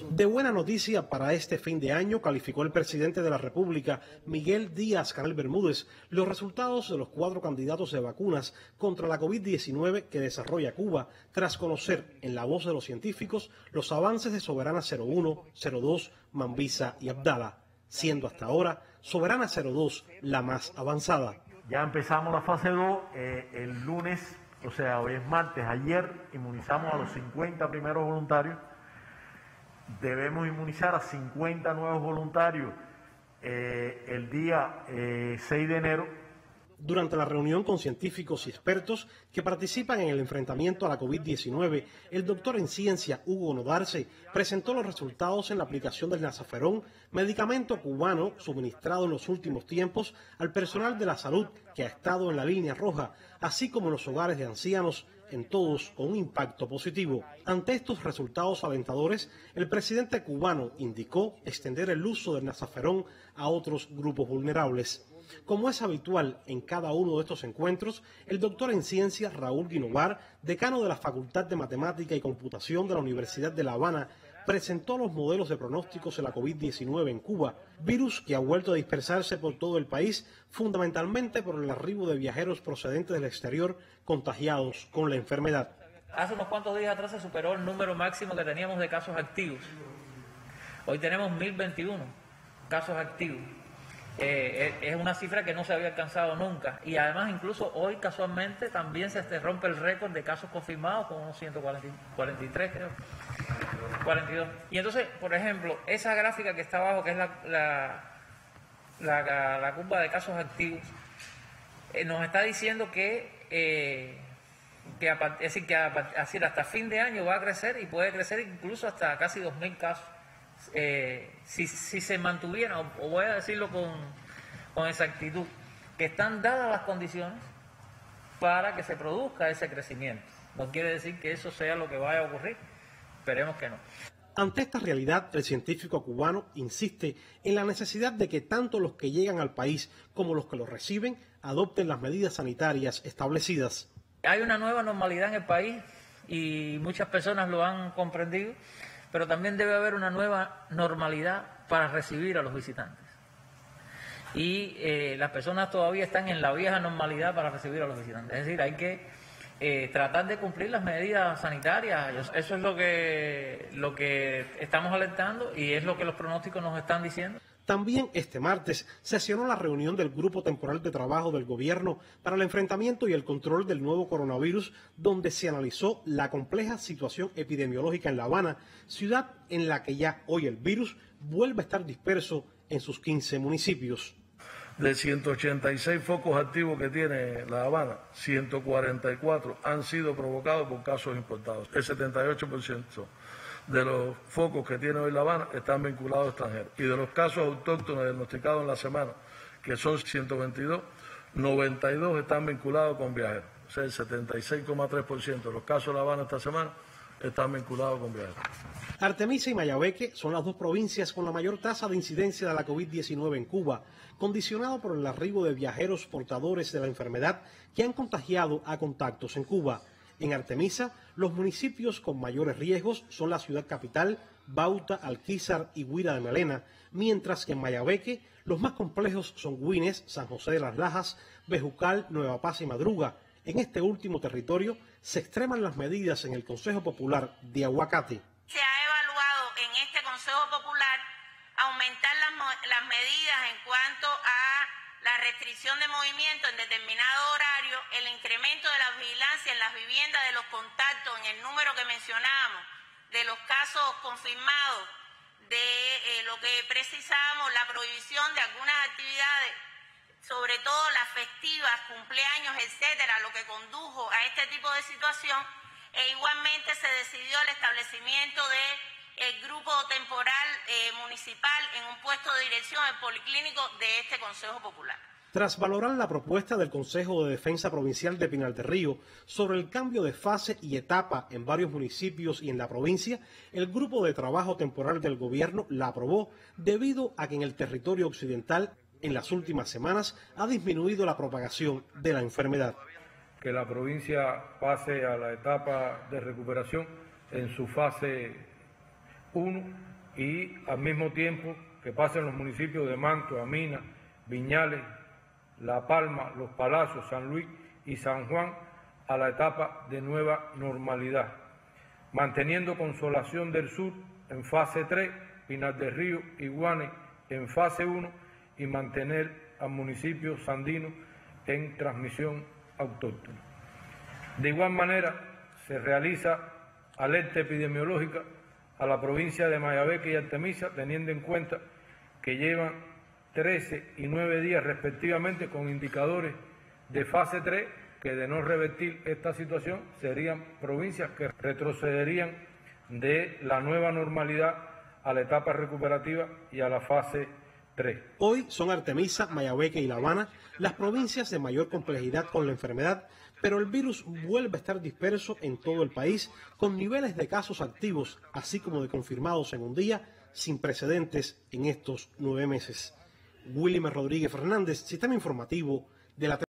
De buena noticia para este fin de año calificó el presidente de la República, Miguel Díaz-Canel Bermúdez, los resultados de los 4 candidatos de vacunas contra la COVID-19 que desarrolla Cuba, tras conocer en la voz de los científicos los avances de Soberana 01, 02, Mambisa y Abdala, siendo hasta ahora Soberana 02 la más avanzada. Ya empezamos la fase 2 el lunes, o sea, hoy es martes, ayer inmunizamos a los 50 primeros voluntarios. Debemos inmunizar a 50 nuevos voluntarios el día 6 de enero. Durante la reunión con científicos y expertos que participan en el enfrentamiento a la COVID-19, el doctor en ciencia Hugo Nodarce presentó los resultados en la aplicación del Nasaferón, medicamento cubano suministrado en los últimos tiempos al personal de la salud que ha estado en la línea roja, así como en los hogares de ancianos, en todos con un impacto positivo. Ante estos resultados alentadores, el presidente cubano indicó extender el uso del Nasaferón a otros grupos vulnerables. Como es habitual en cada uno de estos encuentros, el doctor en ciencia Raúl Guinovar, decano de la Facultad de Matemática y Computación de la Universidad de La Habana, presentó los modelos de pronósticos de la COVID-19 en Cuba, virus que ha vuelto a dispersarse por todo el país, fundamentalmente por el arribo de viajeros procedentes del exterior contagiados con la enfermedad. Hace unos cuantos días atrás se superó el número máximo que teníamos de casos activos. Hoy tenemos 1021 casos activos. Es una cifra que no se había alcanzado nunca, y además incluso hoy casualmente también se rompe el récord de casos confirmados con unos 143, creo, 42. Y entonces, por ejemplo, esa gráfica que está abajo, que es la curva de casos activos, nos está diciendo que hasta fin de año va a crecer, y puede crecer incluso hasta casi 2.000 casos. Si se mantuviera, o voy a decirlo con exactitud, que están dadas las condiciones para que se produzca ese crecimiento. No quiere decir que eso sea lo que vaya a ocurrir, esperemos que no. Ante esta realidad, el científico cubano insiste en la necesidad de que tanto los que llegan al país como los que lo reciben adopten las medidas sanitarias establecidas. Hay una nueva normalidad en el país y muchas personas lo han comprendido, pero también debe haber una nueva normalidad para recibir a los visitantes. Y las personas todavía están en la vieja normalidad para recibir a los visitantes. Es decir, hay que tratar de cumplir las medidas sanitarias. Eso es lo que estamos alertando y es lo que los pronósticos nos están diciendo. También este martes sesionó la reunión del Grupo Temporal de Trabajo del Gobierno para el enfrentamiento y el control del nuevo coronavirus, donde se analizó la compleja situación epidemiológica en La Habana, ciudad en la que ya hoy el virus vuelve a estar disperso en sus 15 municipios. De 186 focos activos que tiene La Habana, 144 han sido provocados por casos importados. El 78% de los focos que tiene hoy La Habana están vinculados a extranjeros. Y de los casos autóctonos diagnosticados en la semana, que son 122, 92 están vinculados con viajeros. O sea, el 76,3% de los casos de La Habana esta semana están vinculados con viajeros. Artemisa y Mayabeque son las dos provincias con la mayor tasa de incidencia de la COVID-19 en Cuba, condicionado por el arribo de viajeros portadores de la enfermedad que han contagiado a contactos en Cuba. En Artemisa, los municipios con mayores riesgos son la ciudad capital, Bauta, Alquizar y Huira de Melena, mientras que en Mayabeque los más complejos son Güines, San José de las Lajas, Bejucal, Nueva Paz y Madruga. En este último territorio se extreman las medidas en el Consejo Popular de Aguacate. Se ha evaluado en este Consejo Popular aumentar las medidas en cuanto a la restricción de movimiento en determinado horario, el incremento de la vigilancia en las viviendas de los contactos, en el número que mencionábamos, de los casos confirmados, de lo que precisábamos, la prohibición de algunas actividades, sobre todo las festivas, cumpleaños, etcétera, lo que condujo a este tipo de situación, e igualmente se decidió el establecimiento de el grupo temporal municipal en un puesto de dirección del policlínico de este Consejo Popular. Tras valorar la propuesta del Consejo de Defensa Provincial de Pinar del Río sobre el cambio de fase y etapa en varios municipios y en la provincia, el Grupo de Trabajo Temporal del Gobierno la aprobó debido a que en el territorio occidental en las últimas semanas ha disminuido la propagación de la enfermedad. Que la provincia pase a la etapa de recuperación en su fase 1 y al mismo tiempo que pasen los municipios de Manto, Amina, Viñales, La Palma, Los Palacios, San Luis y San Juan a la etapa de nueva normalidad, manteniendo Consolación del Sur en fase 3, Pinar del Río y Guane en fase 1 y mantener al municipio Sandino en transmisión autóctona. De igual manera, se realiza alerta epidemiológica a la provincia de Mayabeque y Artemisa, teniendo en cuenta que llevan 13 y 9 días respectivamente con indicadores de fase 3, que de no revertir esta situación serían provincias que retrocederían de la nueva normalidad a la etapa recuperativa y a la fase 3. Hoy son Artemisa, Mayabeque y La Habana las provincias de mayor complejidad con la enfermedad, pero el virus vuelve a estar disperso en todo el país con niveles de casos activos, así como de confirmados en un día, sin precedentes en estos 9 meses. Willimer Rodríguez Fernández, Sistema Informativo de la